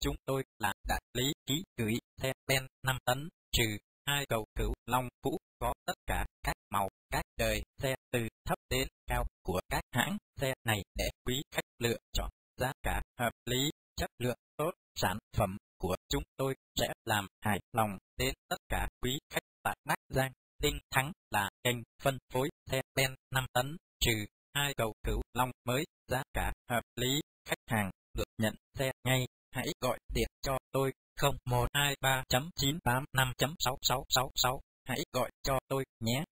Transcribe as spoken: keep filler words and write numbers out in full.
chúng tôi là đại lý ký gửi xe ben năm tấn, trừ hai cầu Cửu Long cũ có tất cả các màu, các đời xe từ thấp đến cao của các hãng xe này để quý khách lựa chọn. Giá cả hợp lý, chất lượng tốt, sản phẩm của chúng tôi sẽ làm hài lòng đến tất cả quý khách tại Bắc Giang. Tinh Thắng là kênh phân phối xe ben năm tấn, trừ hai cầu Cửu Long mới, giá cả hợp lý, khách hàng được nhận xe ngay. Hãy gọi điện cho tôi không một hai ba chín tám năm sáu sáu sáu sáu, hãy gọi cho tôi nhé.